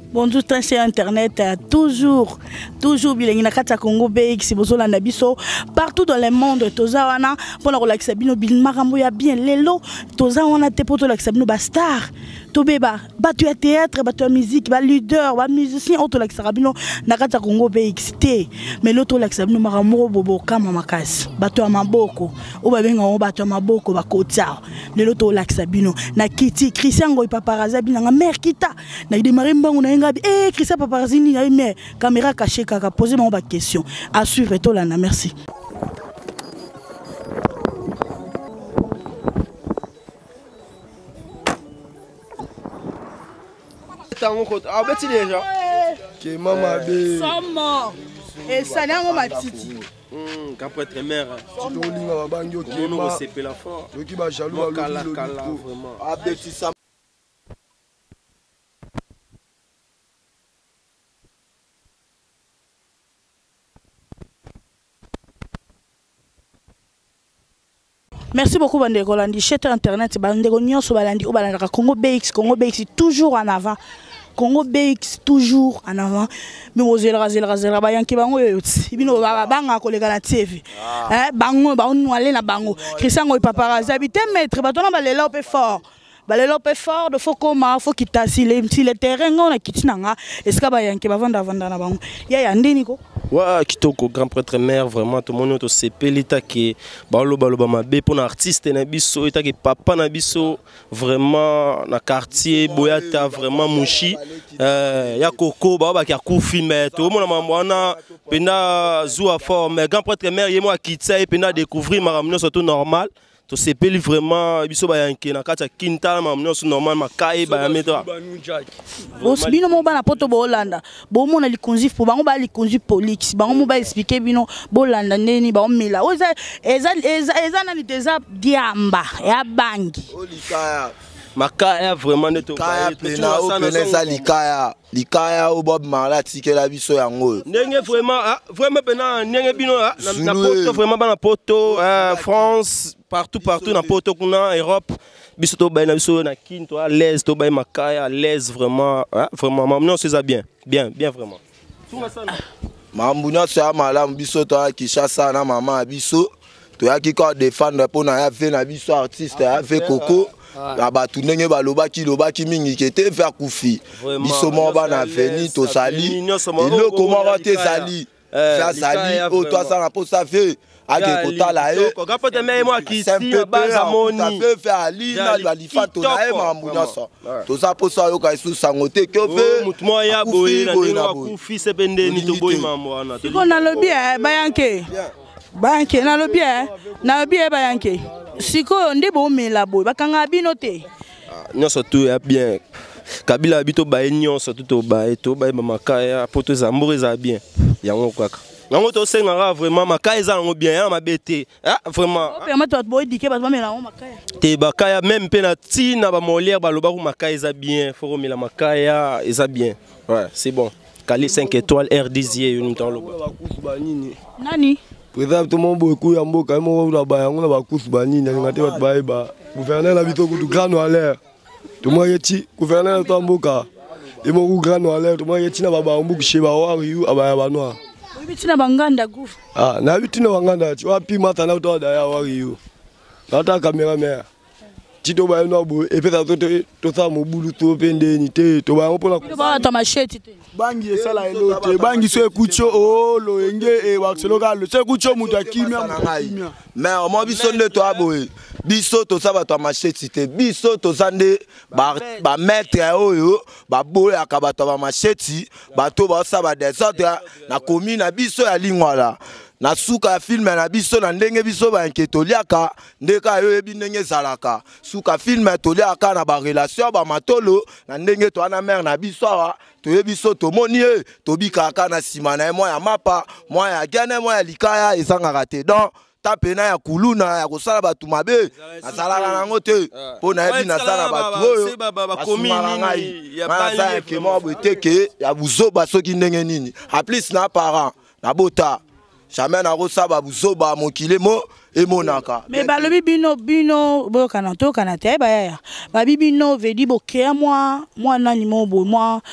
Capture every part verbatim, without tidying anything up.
Bonjour, sur Internet, toujours, toujours, bilingue na kata Congo B X, bozola na biso, partout dans le monde, toza wana, pour la relaxer bino, bil marambo ya bien, lelo, toza wana te pour relaxer bino, ba star, to beba, ba tu théâtre, ba tu musique, ba leader, ba musicien, auto relaxer bino, na kata Congo B X, te, mais l'auto relaxer bino, marambo bobo, kama makas, ba tu amaboko, ou ba benga o ba tu amaboko, ba kota, lelo to relaxer bino, na kiti, Christian Goy paparaza bino, na mère kita, na démarrer mbango na eh, Christian Paparazzi, mais caméra cachée, kaka, posez-moi une question. À suivre, et Tolana, merci. Ah, ben, tu déjà. Qui est maman bé. Sommes et ça n'est pas ma petite. Hum, qu'après être mère. Tu dois lire la banque qui est mort. C'est la force. Qui va jaloux à la cala, vraiment. Ah, ben, tu sais. Merci beaucoup, Bande Rolandi. Chez Internet, Bande Rolandi, Congo B X, Congo B X, toujours en avant. Congo B X, toujours en avant. Mais vous avez rasé, rasé, rasé, Bayanki Bango, Ibino Banga, collègue à la T V. Bango, Bango, allez na Bango. Christian Goy Paparazzi, habité maître, Batona Balela est fort. Balela est fort, de faut comment, faut qu'il tasse, si le terrain, on a quitté Nanga, est-ce que Bayanki va vendre avant dans la Bango? Y'a un dénico. Ouais, Kitoko, grand prêtre mère, vraiment, tout le monde est C P, l'état qui est balo balo bamabé pour un artiste, nabiso, l'état qui est papa nabiso, vraiment, na quartier, boyata, vraiment mouchi, ya coco, baba qui a koufi, mais tout le monde a mamouana, pena zoua fort, mais grand prêtre mère, yé moi kitsa, et pena découvrir ma ramener surtout normal. To C P vraiment biso ba yanke na kata kinta ma mno normal makai ba mettra os bino mo bana poto bo Hollanda bo mo na likonzif po bango ba likonzif police bango mo ba expliquer bino bo Hollanda neni ba omela oza eza eza eza na liteza diamba ya bangi olikaya makaya vraiment neto ba pena o pena likaya likaya o Bob Marley tikela biso yango ndenge vraiment vraiment pena ndenge bino na poto vraiment bana poto France partout partout na poto kuna Europe biso to ba na biso na kinto à l'aise to ba makaya à l'aise vraiment vraiment mamno c'est ça bien bien bien vraiment mambunya ça malamu biso to Kinshasa na mama biso to ya ki ko défendre pour na ya fait na biso artiste ya fait Coco la batu ndenge balobaki lobaki mingi kete faire kufi biso mo ba na veni to sali ilo comment va te sali faire sali o toi ça na posa fait ake kotala e gapote me moi qui si baza moni fait faire ali na balifa to na e mambunya ça to ça posa yo ka isu sangote ke fe mutu mo ya boye na ndinga kufi sebendeni to boy mambo wana to na lobi e bayanke bayanke na lobi e na lobi e bayanke siko nde bo mela boy bakanga bino te nyonso tu ya bien kabila bito ba nyonso tu to ba to ba mamakaya poto zambo eza bien yango kwaka yango to senga vraiment makaya eza ngo bien ya mabete ah vraiment o permettre to boy dike ba mela ngo makaya te bakaya même pe na tina ba molière ba loba ko makaya eza bien faut mela makaya eza bien ouais c'est bon Kali cinq étoiles R Dizier une temps loba nani président tout monde beaucoup ya mboka mo na ba yango na ba kusu banini ngate ba ba ba gouverneur la bito ku grand noir tout moi yeti gouverneur to mboka et mo ku grand noir tout moi yeti na ba ba mbuku sheba wa yu aba ba noir bitina banganda gufu ah na bitina banganda ti wapi mata na to da ya wa yu ngata camera mère tito ba no bo e pesa to to sa mo bulu to pende ni te to ba ngopona ko ba ta machete te bangi esala elo te bangi so ekucho o lo enge e wa seloka lo se kucho mutu akimia mais o mo biso nde to aboye biso to sa ba to machete te biso to sande ba ba maître oyo ba boya ka ba to ba machete ba to ba sa ba desordre na commune na biso ya lingwala na suka film na biso na ndenge biso ba nketoliaka ndeka yo ebi ndenge zalaka suka film toliaka na ba relation ba matolo na ndenge to ana mère na biso wa to yebiso to moni e to bikaka na sima na moi ya mapa moi ya gene moi ya likaya ezanga raté donc tapena ya kuluna ya kosala batu mabe asalaka nango te po na yebi na sala batu oyo ba komini ya bani ke mo boteke ya buzoba soki ndenge nini a plus na parent na bota jamais na rosaba buzoba mokile mo emonaka mais balobi bino bino bo kananto kanate ba ya ba bibino vedi boke moi moi nani mo bo moi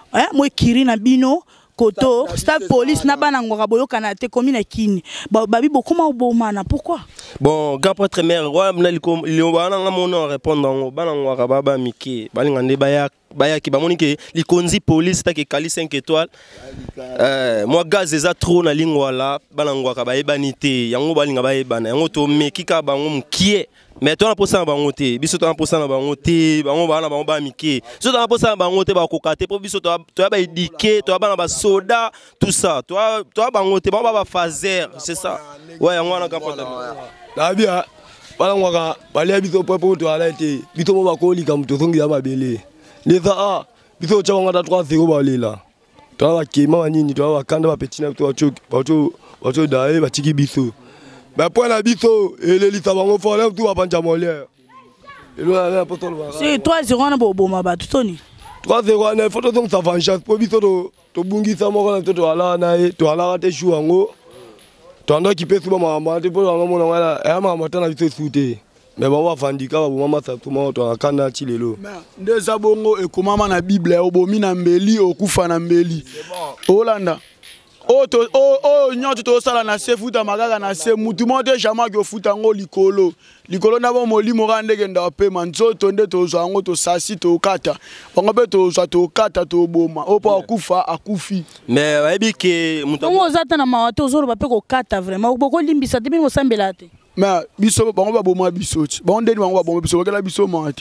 hein moi kiri na bino koto stade police na bana ngwa boyoka na te komi na kini babi bokoma obomana pourquoi bon grand prêtre mère wa na liko liobana nga mona répondre ngo bana ngwa baba miki balinga nde baya baya ki bamoni ke likonzi police ta ke kali cinq étoiles euh moi gaz eza trop na lingwa la bana ngwa ka bayebani te yango balinga bayebana yango to meki ka bango mkie mais toi na posa na bango te biso to na posa na bango te bango bana bango ba miki so to na posa na bango te ba kokate po biso to to ba éduquer to bana ba soda tout ça toi toi bango te bango ba fazer c'est ça ouais yango na kampa na bia bana ngwa balia biso popo to ala te biso mo ba ko lika mto songi ya mabele leza a biso cha ngata trois zéro ba lela to ba kema nini to ba kanda ba petina to ba choki ba to ba to dae ba tiki biso mais pour la biso et les lisabango font là tout va panja molière et là là pour tout c'est trois zéro na boboma ba tutoni trois zéro na photo donc ça vengeance pour biso to to bungisa moko na to ala na to ala te chouango to ando ki pesu ba mama te pour mama na wala e mama ta na biso soute mais bon va fandika ba mama sa tout mama to akana chilelo ndeza bongo e komama na bible obomi na mbeli okufa na mbeli Olanda Oh, oh, oh, nyoto to sala na se futa magaga na se mutu monte jama go futa ngo likolo. Likolo na bo moli morande genda pe manzo tonde to zo ngo to sasi to kata. Bango be to zo to kata to boma. Opa akufa akufi. Mais babi ke mutu ngo zata na mawato zo ba pe ko kata vraiment. Boko limbisa te bi mo sambela te. Mais biso bango ba boma biso ti. Bango ndeni bango ba boma biso kala biso mate.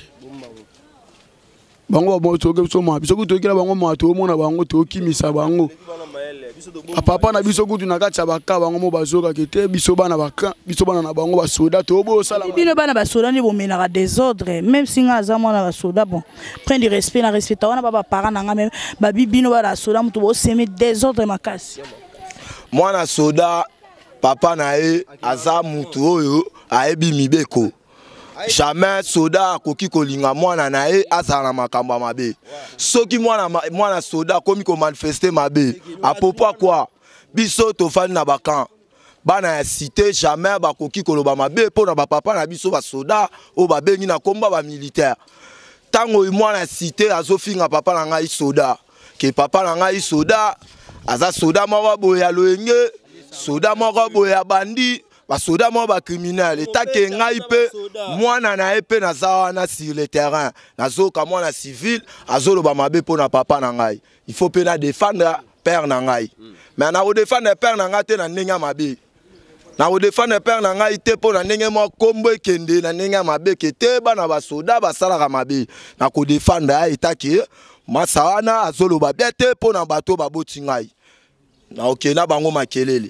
Bango ba boma to biso mate. Biso ko to kila bango mate o mona bango to kimisa bango. Papa na biso kutu na kati ya baka bango mo bazoka kete biso bana baka biso bana na bango ba soda to bo sala bino bana ba soda ni bomena ka désordre même si nga za mona ba soda bon prendre du respect na respect wana baba parents na nga même ba bino ba soda mutu bo semi désordre makasi mwana soda papa na e aza mutu oyo aebi mibeko jamais soda koki kolinga mwana na e azala makamba mabe soki mwana mwana soda komi ko manifester mabe apopo quoi biso to fani na bakan bana ya cité jamais ba koki koloba mabe pona ba papa na biso ba soda o ba bengi na komba ba militaire tango mwana cité azofinga papa na ngai soda ke papa na ngai soda aza soda moko boya loenge soda moko boya bandi ba soda mo ba criminel eta ke ngai pe mwana na epe na zawana sur le terrain nazoka mwana civil azoloba mabe pona papa na ngai il faut pe na défendre père na ngai mais na o défendre père na ngai te na ndenge mabe na o défendre père na ngai te pona ndenge mo kombo ekende na ndenge mabe ke te bana ba soda ba salaka mabe na ko défendre eta ke masawana azoloba bien te pona bato ba boti ngai na ok na bango makelele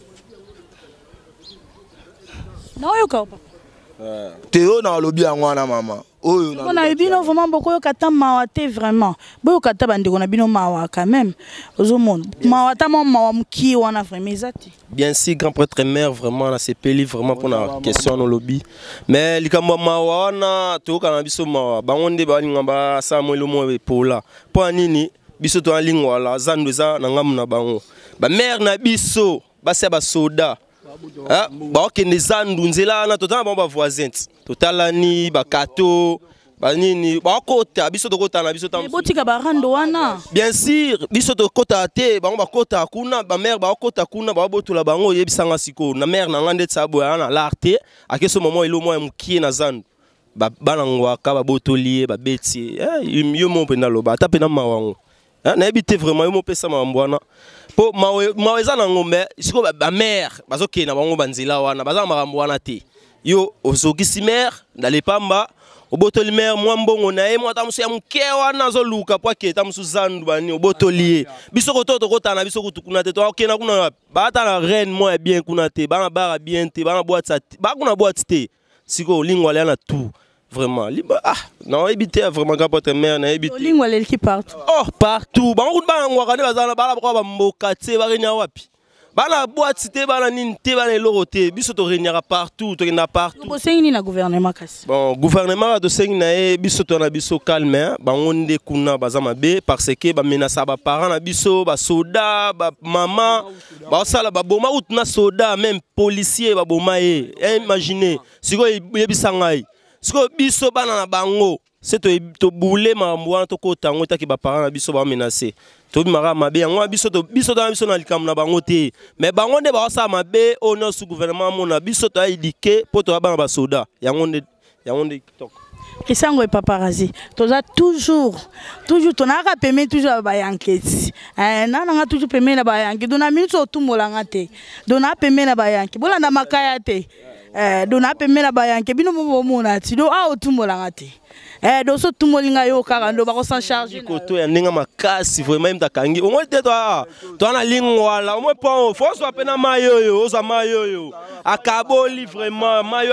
na oyo ka papa Théo na lobi ya mwana mama oyo na na bino vraiment boko yo kata mawa te vraiment boyo kata bandeko na bino mawa quand même ozomona mawa ta mo mawa mki wana vraiment ezati bien si grand prêtre mère vraiment na sepeli vraiment pour la question no lobby mais likambo mawa wana to kana biso mawa bangonde ba linga ba sa mo lo mo pola po nini biso to lingwa la zando za na ngamu na bango ba mère na biso ba se ba soda ah ba okende zandu nzela na totala ba voisin totala ni ba kato ba nini ba kota biso to kota na biso tam botika ba rando wana bien sûr biso to kota te ba ba kota kuna ba mère ba kota kuna ba botola bango yebisanga siko na mère na ngande tsabo na l'arte akeso moment ilo mo mkie na zandu ba bana ngwaka ba botolier ba beti eh yo mo pena lo ba tape na mawango na ebite vraiment yo mo pesa mambwana po maweza na ngombe siko ba mère bazoke na bango banzila wana baza makambo wana te yo ozokisi mère ndale pamba obotoli mère mwa mbongo na ye mwa tamusu ya mke wana zoluka po ke tamusu zandu bani obotolier biso ko toto kota na biso kutukuna te to okena kuna bata na reine mo ya bien kuna te bana bara bien te bana boîte ba kuna boîte te siko lingwa na tout vraiment ah non éviter vraiment grand prêtre mère na éviter lingwa le qui partout oh partout ba ngou ba ngwa kana bazana bala ba ba mboka te ba renya wapi bana boîte te bana nini te bana eloko te biso to renyaka partout to kenda partout bo sengi na gouvernement kasi bon gouvernement to sengi na e biso to na biso calme ba ngonde kuna bazama be parce que ba menasa ba parents na biso ba soda ba mama ba sala ba boma out na soda même policier ba boma e imaginez siko yebisa ngai siko biso bana na bango c'est to boule ma mwa to ko tango ta ki ba parents na biso ba menacer to bi mara mabe yango biso to biso to biso na likam na bango te mais bango nde ba sa mabe au no sous gouvernement mo na biso to éduquer pour to ba ba soda yango nde yango nde TikTok Kisango et paparazzi. Toza toujours, toujours, ton a payé toujours ba yanketi. Eh, na na toujours payé na ba yanketi. Dona minute au tout molanga te. Dona payé na ba yanketi. Bola na makaya te. Eh, dona payé na ba yanketi. Bino mo mo na ti do a au tout molanga te. Eh, do so tout molinga yo karando ba ko s'en charger. Koto ya ninga makasi vraiment même takangi. Au moins te toi, toi na lingwa la. Au moins pas, faut soit pena mayo yo, oza mayo yo. Akaboli vraiment mayo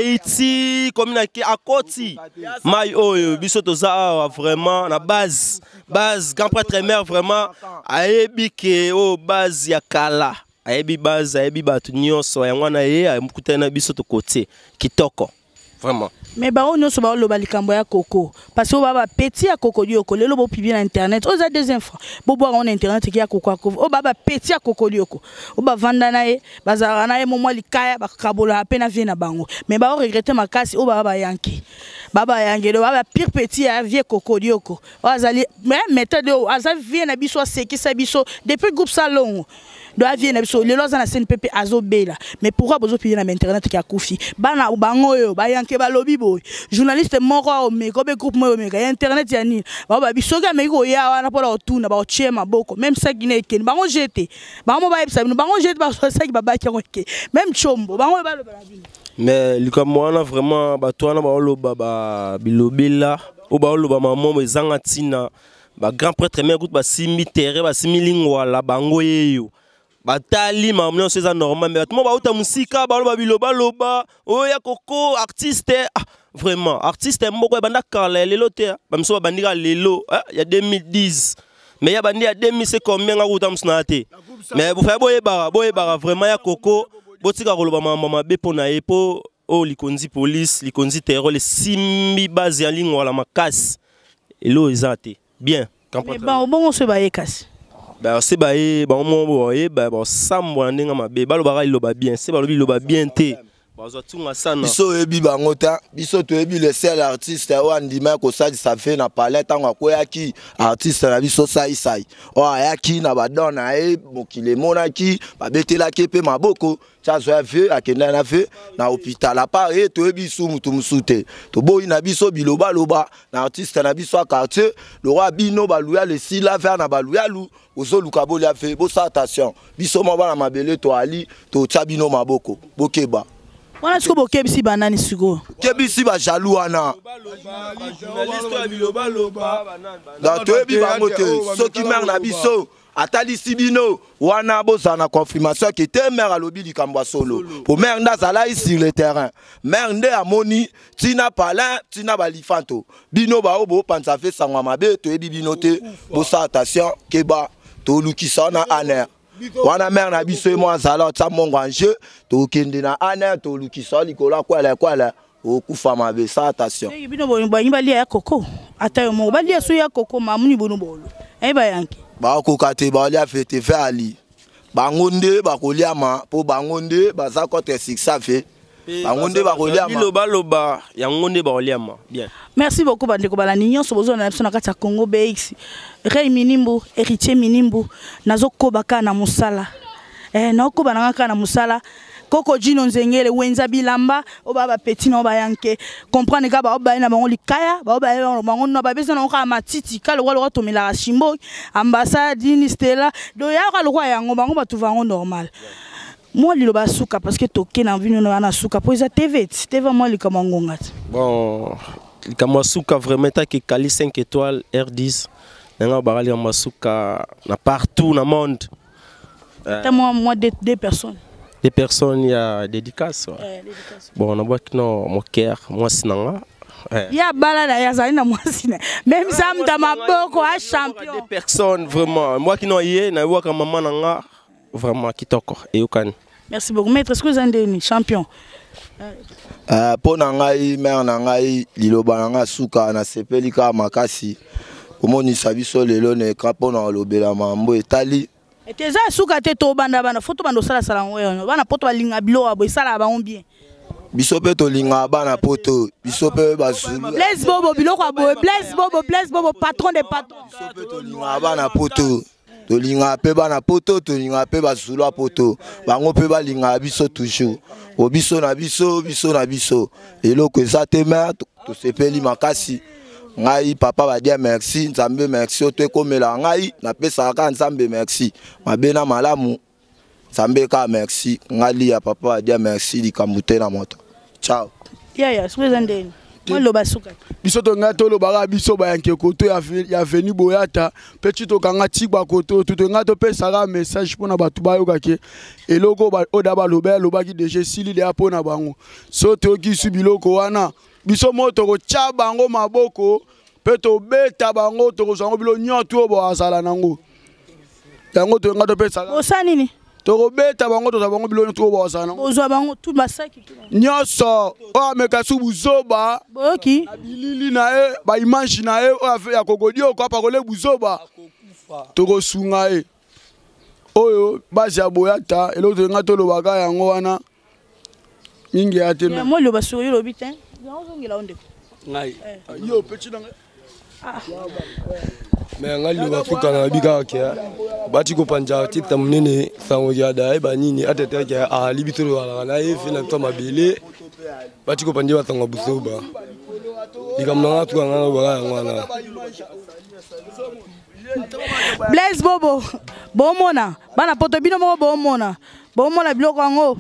akeiti comme na ki akoti. Mayo yo biso toza vraiment na base, base grand prêtre mère vraiment ayebi ke o base ya kala. Ayebi base, ayebi batu nyonso yango na ye amukutana biso to côté kitoko. Vraiment. Mais bah on ne se bat le balikambo ya coco parce que baba petit à coco dioko le lobo publier na internet aux a des infos bo boire en internet qui a coco o baba petit à coco dioko o ba vanda na ye bazara na ye momo likaya ba kabola pena vie na bango mais ba o regretter makasi o baba yanki baba yangi do baba pire petit à vie coco dioko o azali mais méthode o azali vie na biso seki sa biso depuis groupe salon do avier na biso le loza na scène pepe azobela mais pourquoi bozo publier na internet qui a koufi bana bango yo ba yanki ba lobi journaliste moko o me ko be groupe mo me ka internet ya ni ba ba bisoga me ko ya wana pola otuna ba ochie maboko même ça qui n'est ba ngo jeté ba mo ba yebisa bino ba ngo jeté ba so ça qui ba ba ki ngoke même chombo ba ngo ba lo ba bino mais likamwana vraiment ba twana ba lo ba ba bilobela o ba lo ba maman ezanga tina ba grand prêtre mais écoute ba simi terre ba simi lingwa la bango yeyo batali mamno c'est normal mais tout le monde ba uta musika ba lo ba biloba loba o ya koko artiste ah, vraiment artiste mboko banda kala lelo te ba mso ba bandika lelo il y a deux mille dix mais ya bandi ya deux mille c'est combien nga uta musna te mais vous faites boye bara boye bara vraiment ya koko botika ko loba mama mabe pona e po o likonzi police likonzi terror les simi base ya lingo la makasi elo ezate bien mais ba bon on se ba ekasi bah c'est bah et bah on voit bah bah ça moi n'enga ma bé bah le bagage il va bien c'est bah le il va bien té bah ça tout ma ça non biso ebi bangota biso to ebi le seul artiste o andima ko ça ça fait na palette en ko yaki artiste na biso sai sai o yaki na ba dona e mokile monaki ba betela kepe maboko ça so fait akenda na fait na hôpital a part et to ebi su mutu musute to boyi na biso biloba loba na artiste na biso quartier le roi bino baluya le sila faire na baluya lu ozo lukaboli a fait bo sa attention biso mo bana mabele to ali to chabino maboko bokeba wana siko bokebisi banani siko kebisi ba jaloux wana da to ebi bango te soki mer na biso atali sibino wana boza na confirmation que te mer alobi likambo solo pour mer ndazala sur le terrain mer nde amoni tina palin tina balifanto bino ba obo panza fe sangwa mabe to ebi bino te bo sa attention keba to lukisa na aner wana mer na biso mo azala ta mongo anje to kende na aner to lukisa likola kwala kwala o kufa mabe sa attention bino bo ba yimba lia ya koko atayo mo ba lia so ya koko mamuni bono bolo e ba yanki ba ko kate ba lia fete fe ali bangonde ba ko lia ma po bangonde ba za kote six fait bangonde ba ko lia ma loba loba ya ngonde ba lia ma bien. Merci beaucoup bandeko balani nyonso bozo na biso na kati ya Congo B X Rey Minimbu héritier Minimbu nazo kobaka na musala eh na koba na ngaka na musala Koko Jino Nzengele wenza bilamba obaba petit no bayanke comprendre ka ba oba na bango likaya ba oba na bango no ba besa na ka matiti ka lo lo to mila shimbo ambassade ni stella do ya ka lo kwa yango bango ba tuvango normal moi li lo ba suka parce que toke na vino na suka po za T V T V moi li kama ngongati bon kama suka vraiment ta ke kali cinq étoiles R dix nga ba ali kama suka na partout na monde euh, moi moi deux, deux personnes des personnes il y a dédicace ouais. euh, dédicace bon on voit que non mon cœur moi sinanga il y a balada ya zalina moi sina même ça mta maboko a champion des personnes vraiment moi qui non yé na wa kama maman nga vraiment kitoko et yokan. Merci beaucoup maître est-ce que vous êtes champion euh pour nangai mère nangai liloba nanga suka na sepelika makasi omoni sabiso lelo ne kapo na lobela mambo etali et ça suka te to banda bana photo bando sala sala ngoyo bana poto balinga bilo abo sala ba on bien biso pe tolinga bana poto biso pe bazulu Blaise Bobo biloko aboye Blaise Bobo Blaise Bobo patron des patrons biso pe tolinga bana poto tolinga pe bana poto tolinga pe bazulu poto bango pe balinga biso toujours o biso na biso biso na biso eloko eza te mer tosepeli makasi ngai papa va dire merci nzambe merci oto ekomela ngai napesaka nzambe merci mabe na malamu nzambe ka merci ngali ya papa va dire merci likambo te na moto ciao ya ya soeza ndeni moi loba suka biso to nga to lobaka biso ba yanke koto ya ya veni boyata petit to kanga tikba koto to nga to pesaka message pona batu bayoka ke eloko ba oda ba loba loba ki deje sili le apona bango so to ki su biloko wana biso moto ko cha bango maboko pe to beta bango to ko zango bilo nyoto bo asala nango yango to nga to pesaka osani ni to ko beta bango to bango bilo nyoto bo asala nango ozwa bango tout basaki nyoso o meka su buzoba boki bilili na e ba image na e o ya kogodio ko pa ko le buzoba to ko sunga e oyo basi ya boyata elo to nga to lobaka yango wana mingi ate na moi loba suri lobi te ozongela onde ngai yo petit na mais ngai loba fuka na bika ke bati ko panja tita munene sango ya dai ba nini atete ke a libitoro wala na e fina to mabele bati ko panja batanga busoba dikamna tu ngana wala ngana Blaise Bobo bomona bana poto bino moko bomona bomona biloko yango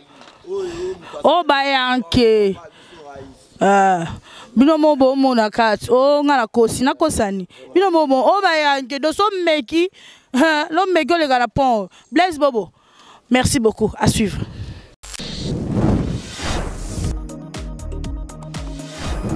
o bayanke ah bino mo bomona kat o ngala kosi na kosani bino mo o bayanke do so meki lo meki le gala pont Blaise Bobo merci beaucoup à suivre.